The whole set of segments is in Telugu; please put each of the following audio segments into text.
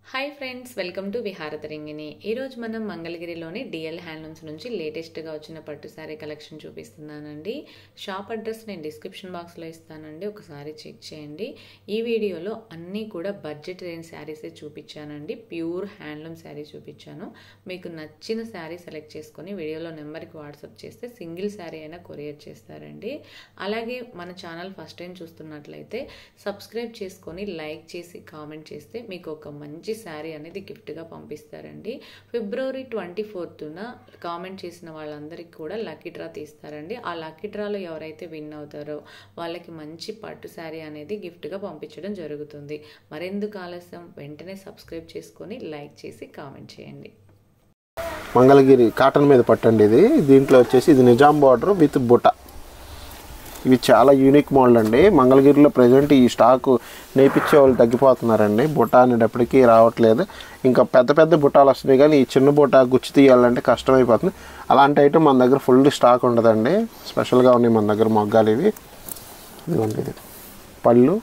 Hi friends, welcome to విహారతరంగిణి. ఈరోజు మనం మంగళగిరిలోని డిఎల్ హ్యాండ్లూమ్స్ నుంచి లేటెస్ట్గా వచ్చిన పట్టు శారీ కలెక్షన్ చూపిస్తున్నానండి. షాప్ అడ్రస్ నేను డిస్క్రిప్షన్ బాక్స్లో ఇస్తానండి, ఒకసారి చెక్ చేయండి. ఈ వీడియోలో అన్నీ కూడా budget range శారీసే చూపించానండి. Pure handloom sari చూపించాను. మీకు నచ్చిన శారీ సెలెక్ట్ చేసుకొని వీడియోలో నెంబర్కి వాట్సాప్ చేస్తే సింగిల్ శారీ అయినా కొరియర్ చేస్తారండి. అలాగే మన ఛానల్ ఫస్ట్ టైం చూస్తున్నట్లయితే సబ్స్క్రైబ్ చేసుకొని లైక్ చేసి కామెంట్ చేస్తే మీకు ఒక మంచి శారీ అనేది గిఫ్ట్గా పంపిస్తారండి. ఫిబ్రవరి 24న కామెంట్ చేసిన వాళ్ళందరికీ కూడా లక్కీ డ్రా తీస్తారండి. ఆ లక్కీ డ్రాలో ఎవరైతే విన్ అవుతారో వాళ్ళకి మంచి పట్టు శారీ అనేది గిఫ్ట్గా పంపించడం జరుగుతుంది. మరెందుకు ఆలస్యం, వెంటనే సబ్స్క్రైబ్ చేసుకొని లైక్ చేసి కామెంట్ చేయండి. మంగళగిరి కాటన్ మీద పట్టండి. దీంట్లో వచ్చేసి ఇది నిజాం బార్డర్ విత్ బుట్ట. ఇవి చాలా యూనిక్ మోడల్ అండి. మంగళగిరిలో ప్రజెంట్ ఈ స్టాకు నేర్పించే వాళ్ళు తగ్గిపోతున్నారండి. బుట్ట అనేటప్పటికీ రావట్లేదు. ఇంకా పెద్ద పెద్ద బుట్టాలు వస్తున్నాయి, కానీ ఈ చిన్న బుట్ట గుచ్చి తీయాలంటే కష్టమైపోతుంది. అలాంటి ఐటమ్ మన దగ్గర ఫుల్ స్టాక్ ఉండదండి. స్పెషల్గా ఉన్నాయి మన దగ్గర మొగ్గాలు. ఇవి ఇదిగోండి, ఇది పళ్ళు,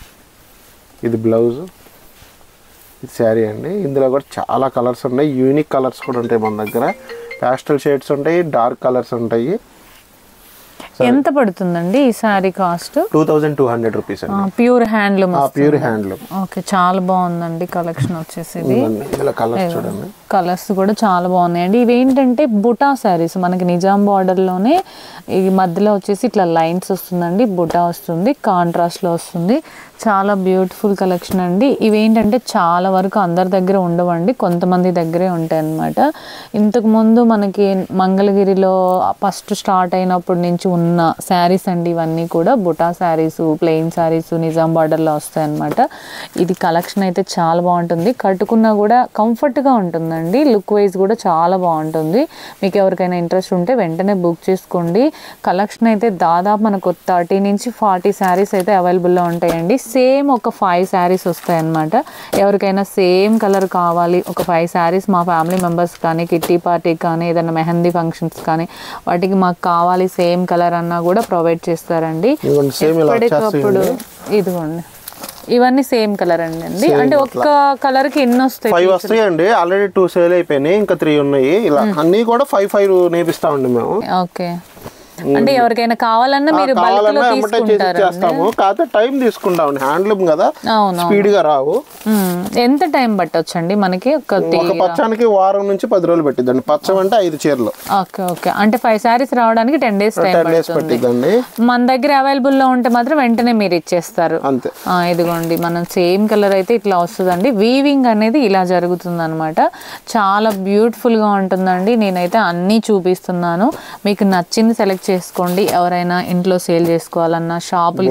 ఇది బ్లౌజు, ఇది శారీ అండి. ఇందులో కూడా చాలా కలర్స్ ఉన్నాయి, యూనిక్ కలర్స్ కూడా ఉంటాయి మన దగ్గర. ప్యాస్టల్ షేడ్స్ ఉంటాయి, డార్క్ కలర్స్ ఉంటాయి. ఎంత పడుతుందండి ఈ సారీ కాస్ట్? 2200 రూపీస్ అండి. Pure handloom. Pure handloom. Okay, చాలా బాగుందండి కలెక్షన్ వచ్చేసి. కలర్స్ చూడండి, కలర్స్ కూడా చాలా బాగున్నాయండి. ఇవి ఏంటంటే బుటా శారీస్, మనకి నిజాం బార్డర్లోనే ఈ మధ్యలో వచ్చేసి ఇట్లా లైన్స్ వస్తుందండి, బుటా వస్తుంది, కాంట్రాస్ట్లో వస్తుంది. చాలా బ్యూటిఫుల్ కలెక్షన్ అండి. ఇవేంటంటే చాలా వరకు అందరి దగ్గర ఉండవండి, కొంతమంది దగ్గరే ఉంటాయి అన్నమాట. ఇంతకుముందు మనకి మంగళగిరిలో ఫస్ట్ స్టార్ట్ అయినప్పటి నుంచి ఉన్న శారీస్ అండి ఇవన్నీ కూడా. బుటా శారీస్, ప్లెయిన్ శారీస్ నిజాం బార్డర్లో వస్తాయి అన్నమాట. ఇది కలెక్షన్ అయితే చాలా బాగుంటుంది, కట్టుకున్నా కూడా కంఫర్ట్గా ఉంటుందండి. లుక్ వైజ్ కూడా చాలా బాగుంటుంది. మీకు ఎవరికైనా ఇంట్రెస్ట్ ఉంటే వెంటనే బుక్ చేసుకోండి. కలెక్షన్ అయితే దాదాపు మనకు 30 నుంచి 40 శారీస్ అయితే అవైలబుల్లో ఉంటాయండి. సేమ్ ఒక 5 శారీస్ వస్తాయి అన్నమాట. ఎవరికైనా సేమ్ కలర్ కావాలి, ఒక 5 శారీస్ మా ఫ్యామిలీ మెంబర్స్ కానీ, కిట్టి పార్టీకి కానీ, ఏదైనా మెహందీ ఫంక్షన్స్ కానీ వాటికి మాకు కావాలి సేమ్ కలర్ అన్నా కూడా ప్రొవైడ్ చేస్తారండి. ఎప్పటికప్పుడు ఇదిగోండి, ఇవన్నీ సేమ్ కలర్ అండి. అంటే ఒక్క కలర్ కి ఎన్ని వస్తాయి? 5 వస్తాయండి. ఆల్రెడీ 2 సేల్ అయిపోయినాయి, ఇంకా 3 ఉన్నాయి. ఇలా అన్ని కూడా 5 నేర్పిస్తామండి మేము. ఓకే, అంటే ఎవరికైనా కావాలన్నా మీరు బల్క్ లో తీసుకుంటారు. కాకపోతే టైం తీసుకుంటాం, హ్యాండ్లూమ్ కదా, స్పీడ్ గా రావు. ఎంత టైం పట్టొచ్చండి మనకి? ఒక పచ్చానికి వారం నుంచి 10 రోజులు పట్టిద్దండి. పచ్చం అంటే 5 చీరలు. ఓకే ఓకే, అంటే 5 శారీస్ రావడానికి 10 డేస్ టైం పట్టిద్దండి. మన దగ్గర అవైలబుల్ లో ఉంటే మాత్రం వెంటనే మీరు ఇచ్చేస్తారు అంతే. ఇదిగోండి, మనం సేమ్ కలర్ అయితే ఇట్లా వస్తుందండి. వీవింగ్ అనేది ఇలా జరుగుతుంది అనమాట. చాలా బ్యూటిఫుల్ గా ఉంటుందండి. నేనైతే అన్ని చూపిస్తున్నాను, మీకు నచ్చింది సెలెక్ట్ చేసుకోండి. ఎవరైనా ఇంట్లో సేల్ చేసుకోవాలన్నా, షాపులు.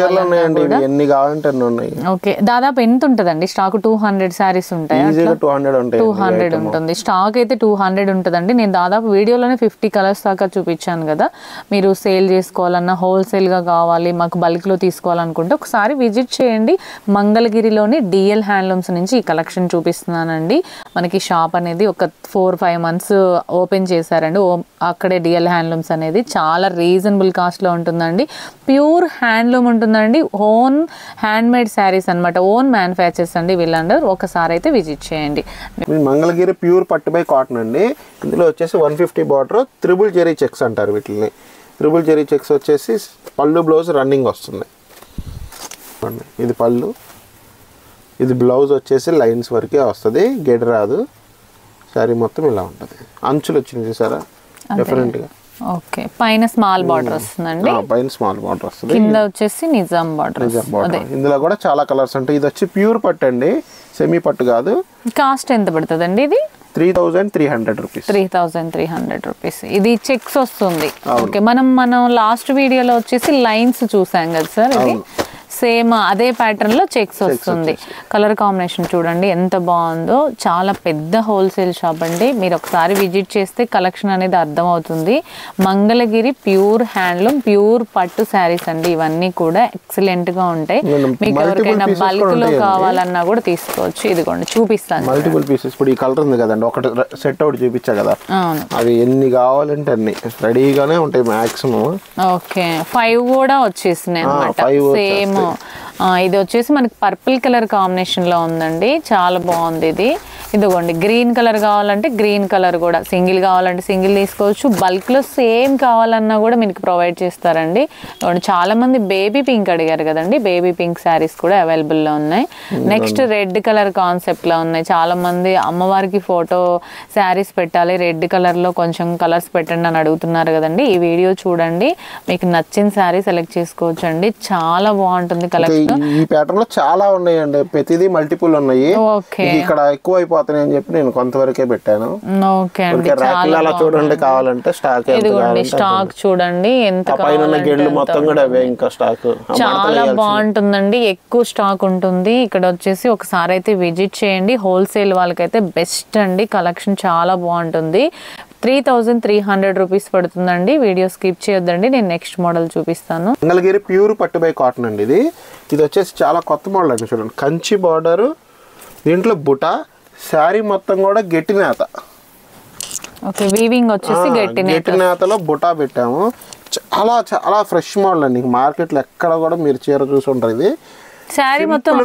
ఓకే, దాదాపు ఎంత ఉంటదండి స్టాక్? 200 శారీస్ ఉంటాయి. 200 ఉంటుంది స్టాక్ అయితే. 200 ఉంటుందండి. నేను దాదాపు వీడియోలోనే 50 కలర్స్ దాకా చూపించాను కదా. మీరు సేల్ చేసుకోవాలన్నా, హోల్సేల్ గా కావాలి, మాకు బల్క్ లో తీసుకోవాలనుకుంటే ఒకసారి విజిట్ చేయండి. మంగళగిరిలోని డిఎల్ హ్యాండ్లూమ్స్ నుంచి ఈ కలెక్షన్ చూపిస్తున్నానండి. మనకి షాప్ అనేది ఒక 4-5 మంత్స్ ఓపెన్ చేశారండి. అక్కడే డిఎల్ హ్యాండ్లూమ్స్ అనేది చాలా రీజనబుల్ కాస్ట్లో ఉంటుందండి. ప్యూర్ హ్యాండ్లూమ్ ఉంటుందండి. ఓన్ హ్యాండ్మేడ్ శారీస్ అనమాట, ఓన్ మ్యానుఫ్యాక్చర్స్ అండి వీళ్ళందరూ. ఒకసారి అయితే విజిట్ చేయండి. మంగళగిరి ప్యూర్ పట్టుబై కాటన్ అండి. ఇందులో వచ్చేసి 150 బార్డర్, త్రిబుల్ జెరీ చెక్స్ అంటారు వీటిని. త్రిబుల్ జెరీ చెక్స్ వచ్చేసి పళ్ళు బ్లౌజ్ రన్నింగ్ వస్తుంది. ఇది పళ్ళు, ఇది బ్లౌజ్ వచ్చేసి లైన్స్ వరకే వస్తుంది, గెడ్ రాదు. శారీ మొత్తం ఇలా ఉంటుంది. అంచులు వచ్చింది చూసారా డిఫరెంట్ గా. ఓకే, పైన స్మాల్ బార్డర్ వస్తుందండి. పైన స్మాల్ బార్డర్ వస్తుంది, కింద వచ్చేసి నిజాం బార్డర్. ఇందులో కూడా చాలా కలర్స్ ఉంటాయి. ఇది వచ్చి ప్యూర్ పట్టు అండి, సెమీ పట్టు కాదు. కాస్ట్ ఎంత పడుతుందండి ఇది? 3300 రూపీస్. 3300 రూపీస్. ఇది చెక్స్ వస్తుంది. ఓకే, మనం లాస్ట్ వీడియోలో వచ్చేసి లైన్స్ చూసాం కదా సార్. ఇది సేమ్ అదే ప్యాటర్న్ లో చెక్స్ వస్తుంది. కలర్ కాంబినేషన్ చూడండి ఎంత బాగుందో. చాలా పెద్ద హోల్సేల్ షాప్ అండి. మీరు ఒకసారి విజిట్ చేస్తే కలెక్షన్ అనేది అర్థమవుతుంది. మంగళగిరి ప్యూర్ హ్యాండ్లూమ్, ప్యూర్ పట్టు శారీస్ అండి. ఇవన్నీ కూడా ఎక్సలెంట్ గా ఉంటాయి. మీకు ఎవరికైనా బల్క్ లో కావాలన్నా కూడా తీసుకోవచ్చు. ఇదిగోండి చూపిస్తాను. Multiple pieces. ఇప్పుడు ఈ కలర్ ఉంది కదండి, ఒకటి సెట్ అవుట్ చూపించా కదా, అవి ఎన్ని కావాలంటే అన్ని రెడీగానే ఉంటాయి మాక్సిమం. ఓకే, 5 కూడా వచ్చేసినాయి అన్నమాట. సేమ్ ఇది వచ్చేసి మనకి పర్పుల్ కలర్ కాంబినేషన్లో ఉందండి, చాలా బాగుంది ఇది. ఇదిగోండి గ్రీన్ కలర్ కావాలంటే గ్రీన్ కలర్ కూడా, సింగిల్ కావాలంటే సింగిల్ తీసుకోవచ్చు, బల్క్లో సేమ్ కావాలన్నా కూడా మీకు ప్రొవైడ్ చేస్తారండి. చాలామంది బేబీ పింక్ అడిగారు కదండి, బేబీ పింక్ శారీస్ కూడా అవైలబుల్లో ఉన్నాయి. నెక్స్ట్ రెడ్ కలర్ కాన్సెప్ట్లో ఉన్నాయి. చాలామంది అమ్మవారికి ఫోటో శారీస్ పెట్టాలి, రెడ్ కలర్లో కొంచెం కలర్స్ పెట్టండి అని అడుగుతున్నారు కదండి. ఈ వీడియో చూడండి, మీకు నచ్చిన శారీ సెలెక్ట్ చేసుకోవచ్చు అండి. చాలా బాగుంటుంది కలెక్షన్. ఈ ప్యాటర్న్ లో చాలా ఉన్నాయండి, ప్రతిదీ మల్టిపుల్ ఉన్నాయి. ఇక్కడ ఎక్కువ అయిపోతున్నాయి అని చెప్పి నేను కొంతవరకే పెట్టాను. ఓకే అండి, చాలా చూడండి, కావాలంటే స్టాక్ స్టాక్ చూడండి ఎంత పైన గెడ్లు మొత్తం కూడా అవే, ఇంకా స్టాక్ చాలా బాగుంటుందండి, ఎక్కువ స్టాక్ ఉంటుంది. ఇక్కడ వచ్చేసి ఒకసారి అయితే విజిట్ చేయండి. హోల్సేల్ వాళ్ళకైతే బెస్ట్ అండి, కలెక్షన్ చాలా బాగుంటుంది. 3300 రూపీస్ పడుతుందండి. వీడియో స్కిప్ చేయొద్దండి, నేను నెక్స్ట్ మోడల్ చూపిస్తాను. మంగళగిరి ప్యూర్ పట్టు బై కాటన్ అండి. ఇది వచ్చేసి చాలా కొత్త మోడల్ అండి. చూడండి, కంచి బార్డర్, దీంట్లో బుటా, శారీ మొత్తం కూడా గట్టి నేత. ఓకే, వీవింగ్ వచ్చేసి గట్టి నేతలో బుటా పెట్టాము. చాలా చాలా ఫ్రెష్ మోడల్ అండి, మార్కెట్లో ఎక్కడ కూడా మీరు చీర చూసి ఉంటారు. ఇది శారీ మొత్తం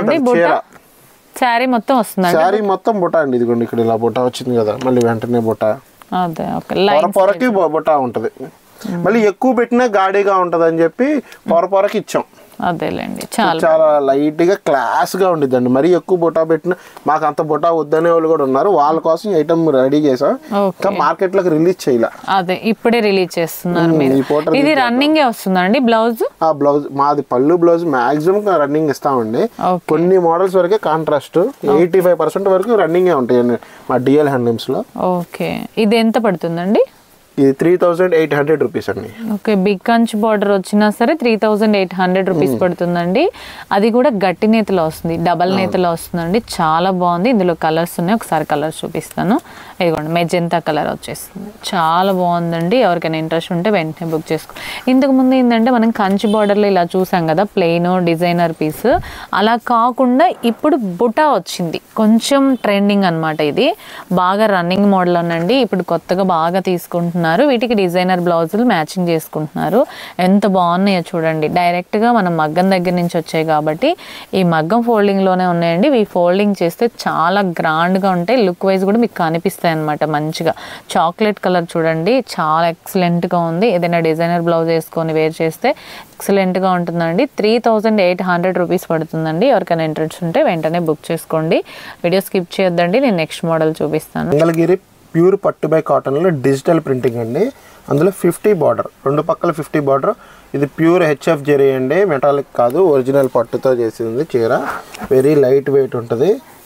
శారీ మొత్తం వస్తుంది, శారీ మొత్తం బుటా అండి. ఇదిగోండి, ఇక్కడ ఇలా బుటా వచ్చింది కదా, మళ్ళీ వెంటనే బుటా, అదే పొరకి బుటా ఉంటది. మళ్ళీ ఎక్కువ పెట్టినా గాడిగా ఉంటది అని చెప్పి పొరకి ఇచ్చాం. అదేలేండి, చాలా లైట్ గా క్లాస్ గా ఉండిద్దండి. మరీ ఎక్కువ బుటా పెట్టిన మాకు అంత బుటా వద్దనే వాళ్ళు కూడా ఉన్నారు, వాళ్ళ కోసం ఐటమ్ రెడీ చేసాం. ఇంకా మార్కెట్ లోకి రిలీజ్ చేయాల, అదే ఇప్పుడే రిలీజ్ చేస్తున్నారు. ఇది రన్నింగ్ వస్తుందండి బ్లౌజ్? బ్లౌజ్ మాది పళ్ళు బ్లౌజ్ మాక్సిమం రన్నింగ్ ఇస్తామండి. కొన్ని మోడల్స్ వరకే కాంట్రాస్ట్, 85% వరకు రన్నింగ్ ఉంటాయండి మా డిఎల్ హ్యాండ్లూమ్స్ లో. ఓకే, ఇది ఎంత పడుతుందండి? ఇది 3800 రూపీస్ అండి. ఓకే, బిగ్ కంచ్ బార్డర్ వచ్చినా సరే 3800 రూపీస్ పడుతుందండి. అది కూడా గట్టి నేతలో వస్తుంది, డబల్ నేతలో వస్తుందండి. చాలా బాగుంది. ఇందులో కలర్స్ ఉన్నాయి, ఒకసారి కలర్స్ చూపిస్తాను. ఇదిగోండి, మెజెంతా కలర్ వచ్చేస్తుంది, చాలా బాగుందండి. ఎవరికైనా ఇంట్రెస్ట్ ఉంటే వెంటనే బుక్ చేసుకో. ఇంతకుముందు ఏంటంటే మనం కంచి బార్డర్లో ఇలా చూసాం కదా, ప్లెయిన్ డిజైనర్ పీస్, అలా కాకుండా ఇప్పుడు బుటా వచ్చింది, కొంచెం ట్రెండింగ్ అనమాట. ఇది బాగా రన్నింగ్ మోడల్ అనండి, ఇప్పుడు కొత్తగా బాగా తీసుకుంటున్నారు. వీటికి డిజైనర్ బ్లౌజులు మ్యాచింగ్ చేసుకుంటున్నారు. ఎంత బాగున్నాయో చూడండి. డైరెక్ట్గా మనం మగ్గం దగ్గర నుంచి వచ్చాయి కాబట్టి ఈ మగ్గం ఫోల్డింగ్లోనే ఉన్నాయండి. ఇవి ఫోల్డింగ్ చేస్తే చాలా గ్రాండ్గా ఉంటాయి, లుక్ వైజ్ కూడా మీకు కనిపిస్తాయి అనమాట. మంచిగా చాక్లెట్ కలర్ చూడండి, చాలా ఎక్సలెంట్గా ఉంది. ఏదైనా డిజైనర్ బ్లౌజ్ వేసుకొని వేర్ చేస్తే ఎక్సలెంట్గా ఉంటుందండి. 3800 రూపీస్ పడుతుందండి. ఎవరికైనా ఇంట్రెస్ట్ ఉంటే వెంటనే బుక్ చేసుకోండి. వీడియో స్కిప్ చేయొద్దండి, నేను నెక్స్ట్ మోడల్ చూపిస్తాను. మంగళగిరి ప్యూర్ పట్టు బై కాటన్లో డిజిటల్ ప్రింటింగ్ అండి. అందులో 50 బార్డర్, రెండు పక్కల 50 బార్డర్. ఇది ప్యూర్ హెచ్ఎఫ్ జరీ అండి, మెటాలిక్ కాదు, ఒరిజినల్ పట్టుతో చేసింది చీర. వెరీ లైట్ వెయిట్ ఉంటుంది.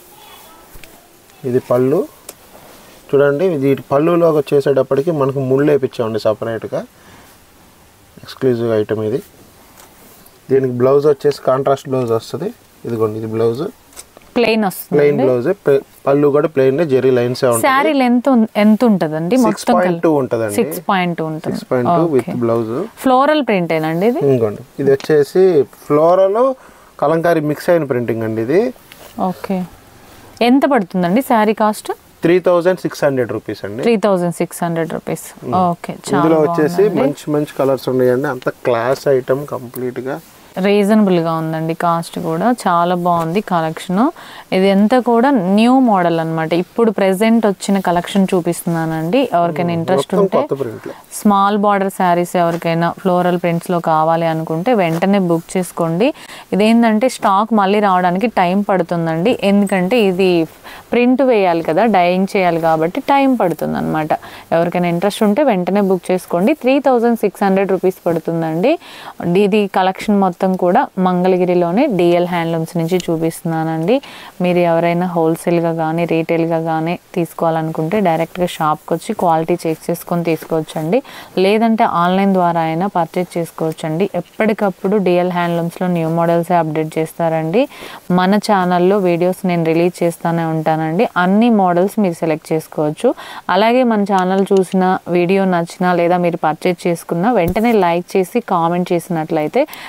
ఇది పళ్ళు చూడండి, ఇది పళ్ళులోకి వచ్చేసేటప్పటికి మనకు ముళ్ళు వేయించామండి సపరేట్గా, ఎక్స్క్లూజివ్ ఐటమ్ ఇది. దీనికి బ్లౌజ్ వచ్చేసి కాంట్రాస్ట్ బ్లౌజ్ వస్తుంది. ఇదిగోండి, ఇది బ్లౌజ్ ప్లెయిన్ వస్తుంది, ప్లెయిన్ బ్లౌజ్. పళ్ళు కూడా ప్లెయిన్, జెరీ లైన్స్ ఉంటుంది. సారీ లెంత్ ఎంత ఉంటదండి? 6.2 ఉంటదండి. 6.2 ఉంటుంది. 6.2 విత్ బ్లౌజ్. ఫ్లోరల్ ప్రింట్ ఏనండి ఇది? ఇంకోండి, ఇది వచ్చేసి ఫ్లోరల్ కలంకారీ మిక్స్ అయిన ప్రింటింగ్ అండి ఇది. ఓకే, ఎంత పడుతుందండి సారీ కాస్ట్? 3600 రూపీస్ అండి. 3600 రూపీస్. ఓకే, ఇందులో వచ్చేసి మంచి మంచి కలర్స్ ఉన్నాయండి. అంత క్లాస్ ఐటమ్, కంప్లీట్ గా రీజనబుల్గా ఉందండి. కాస్ట్ కూడా చాలా బాగుంది కలెక్షన్. ఇది అంతా కూడా న్యూ మోడల్ అనమాట. ఇప్పుడు ప్రెసెంట్ వచ్చిన కలెక్షన్ చూపిస్తున్నానండి. ఎవరికైనా ఇంట్రెస్ట్ ఉంటే స్మాల్ బార్డర్ శారీస్ ఎవరికైనా ఫ్లోరల్ ప్రింట్స్లో కావాలి అనుకుంటే వెంటనే బుక్ చేసుకోండి. ఇదేంటంటే స్టాక్ మళ్ళీ రావడానికి టైం పడుతుందండి, ఎందుకంటే ఇది ప్రింట్ వేయాలి కదా, డైయింగ్ చేయాలి కాబట్టి టైం పడుతుంది అనమాట. ఎవరికైనా ఇంట్రెస్ట్ ఉంటే వెంటనే బుక్ చేసుకోండి. 3600 రూపీస్ పడుతుందండి. ఇది కలెక్షన్ మొత్తం కూడా మంగళగిరిలోనే డిఎల్ హ్యాండ్లూమ్స్ నుంచి చూపిస్తున్నానండి. మీరు ఎవరైనా హోల్సేల్గా కానీ రీటైల్గా కానీ తీసుకోవాలనుకుంటే డైరెక్ట్గా షాప్కి వచ్చి క్వాలిటీ చెక్ చేసుకొని తీసుకోవచ్చండి. లేదంటే ఆన్లైన్ ద్వారా అయినా పర్చేజ్ చేసుకోవచ్చండి. ఎప్పటికప్పుడు డిఎల్ హ్యాండ్లూమ్స్లో న్యూ మోడల్సే అప్డేట్ చేస్తారండి. మన ఛానల్లో వీడియోస్ నేను రిలీజ్ చేస్తూనే ఉంటానండి. అన్ని మోడల్స్ మీరు సెలెక్ట్ చేసుకోవచ్చు. అలాగే మన ఛానల్ చూసిన వీడియో నచ్చినా లేదా మీరు పర్చేజ్ చేసుకున్నా వెంటనే లైక్ చేసి కామెంట్ చేసినట్లయితే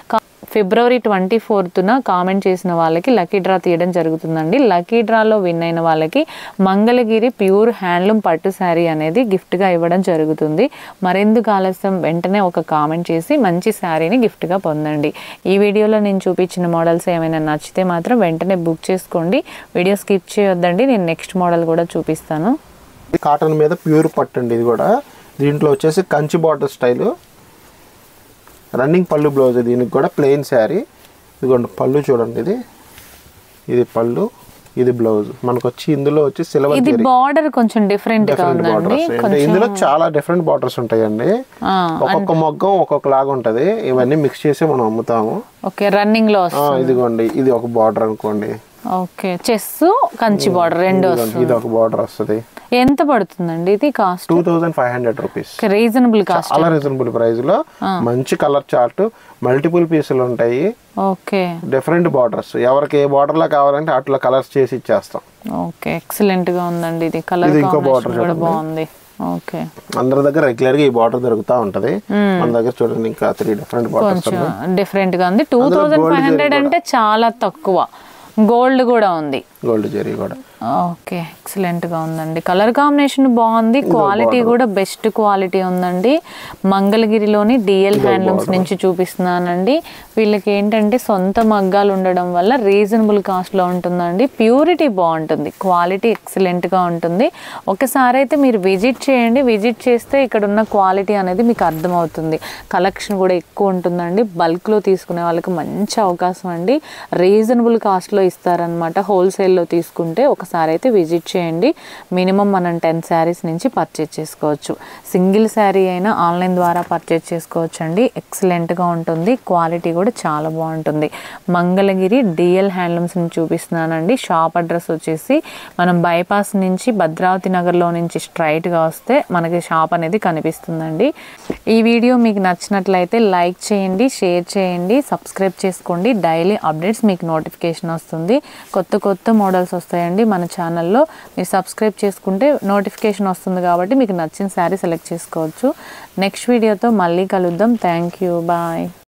ఫిబ్రవరి 24న కామెంట్ చేసిన వాళ్ళకి లక్కీ డ్రా తీయడం జరుగుతుందండి. లక్కీ డ్రాలో విన్ అయిన వాళ్ళకి మంగళగిరి ప్యూర్ హ్యాండ్లూమ్ పట్టు శారీ అనేది గిఫ్ట్గా ఇవ్వడం జరుగుతుంది. మరెందుకు ఆలస్యం, వెంటనే ఒక కామెంట్ చేసి మంచి శారీని గిఫ్ట్గా పొందండి. ఈ వీడియోలో నేను చూపించిన మోడల్స్ ఏమైనా నచ్చితే మాత్రం వెంటనే బుక్ చేసుకోండి. వీడియో స్కిప్ చేయొద్దండి, నేను నెక్స్ట్ మోడల్ కూడా చూపిస్తాను. కాటన్ మీద ప్యూర్ పట్టు అండి. ఇది కూడా దీంట్లో వచ్చేసి కంచి బార్డర్ స్టైలు, రన్నింగ్ పళ్ళు బ్లౌజ్. దీనికి కూడా ప్లెయిన్ శారీ. ఇదిగోండి పళ్ళు చూడండి, ఇది పళ్ళు, ఇది బ్లౌజ్. మనకు వచ్చి ఇందులో వచ్చి సిల్వర్ ఇది బార్డర్ కొంచెం డిఫరెంట్ గా ఉందండి. ఇందులో చాలా డిఫరెంట్ బార్డర్స్ ఉంటాయండి. ఒక్కొక్క మొగ్గం ఒక్కొక్క లాగా ఉంటది. ఇవన్నీ మిక్స్ చేసి మనం అమ్ముతాము. ఓకే, రన్నింగ్ లో ఇదిగోండి ఇది ఒక బార్డర్ అనుకోండి. ఓకే, చెస్ కంచి బార్డర్ రెండు. ఇది ఒక బార్డర్ వస్తుంది. ఎంత పడుతుందండి ఇది కాస్ట్? 2500 రూపీస్. రీజనబుల్ కాస్ట్, చాలా రీజనబుల్ ప్రైస్ లో మంచి కలర్ చార్ట్, మల్టిపుల్ పీసులు ఉంటాయి. Okay, different borders. ఎవరికి ఏ బార్డర్ లో కావాలంటే అట్లా కలర్స్ చేసి ఇచ్చేస్తాం. ఓకే, ఎక్సలెంట్ గా ఉందండి. ఇది కలర్ ఇంకో బార్డర్ కూడా బాగుంది. ఓకే, అందరి దగ్గర రెగ్యులర్ గా ఈ బార్డర్ దొరుకుతా ఉంటది. మన దగ్గర చూడండి ఇంకా 3 డిఫరెంట్ బార్డర్స్. డిఫరెంట్ గా ఉంది. 2500 అంటే చాలా తక్కువ. గోల్డ్ కూడా ఉంది, గోల్డ్ జరీ కూడా. ఓకే, ఎక్సలెంట్ గా ఉందండి. కలర్ కాంబినేషన్ బాగుంది, క్వాలిటీ కూడా బెస్ట్ క్వాలిటీ ఉందండి. మంగళగిరిలోని డిఎల్ హ్యాండ్లూమ్స్ నుంచి చూపిస్తున్నానండి. వీళ్ళకి ఏంటంటే సొంత మగ్గాలు ఉండడం వల్ల రీజనబుల్ కాస్ట్లో ఉంటుందండి. ప్యూరిటీ బాగుంటుంది, క్వాలిటీ ఎక్సలెంట్గా ఉంటుంది. ఒకసారి అయితే మీరు విజిట్ చేయండి. విజిట్ చేస్తే ఇక్కడ ఉన్న క్వాలిటీ అనేది మీకు అర్థమవుతుంది. కలెక్షన్ కూడా ఎక్కువ ఉంటుందండి. బల్క్లో తీసుకునే వాళ్ళకి మంచి అవకాశం అండి. రీజనబుల్ కాస్ట్లో ఇస్తారనమాట. హోల్సేల్లో తీసుకుంటే ఒకసారి అయితే విజిట్ చేయండి. మినిమం మనం 10 శారీస్ నుంచి పర్చేజ్ చేసుకోవచ్చు. సింగిల్ శారీ అయినా ఆన్లైన్ ద్వారా పర్చేజ్ చేసుకోవచ్చు అండి. ఎక్సలెంట్గా ఉంటుంది, క్వాలిటీ కూడా చాలా బాగుంటుంది. మంగళగిరి డిఎల్ హ్యాండ్లూమ్స్ నుంచి చూపిస్తున్నానండి. షాప్ అడ్రస్ వచ్చేసి మనం బైపాస్ నుంచి భద్రావతి నగర్లో నుంచి స్ట్రైట్గా వస్తే మనకి షాప్ అనేది కనిపిస్తుందండి. ఈ వీడియో మీకు నచ్చినట్లయితే లైక్ చేయండి, షేర్ చేయండి, సబ్స్క్రైబ్ చేసుకోండి. డైలీ అప్డేట్స్ మీకు నోటిఫికేషన్ వస్తుంది. కొత్త మోడల్స్ వస్తాయండి మన ఛానల్లో. మీరు సబ్స్క్రైబ్ చేసుకుంటే నోటిఫికేషన్ వస్తుంది కాబట్టి మీకు నచ్చిన శారీ సెలెక్ట్ చేసుకోవచ్చు. నెక్స్ట్ వీడియోతో మళ్ళీ కలుద్దాం. Thank you, bye.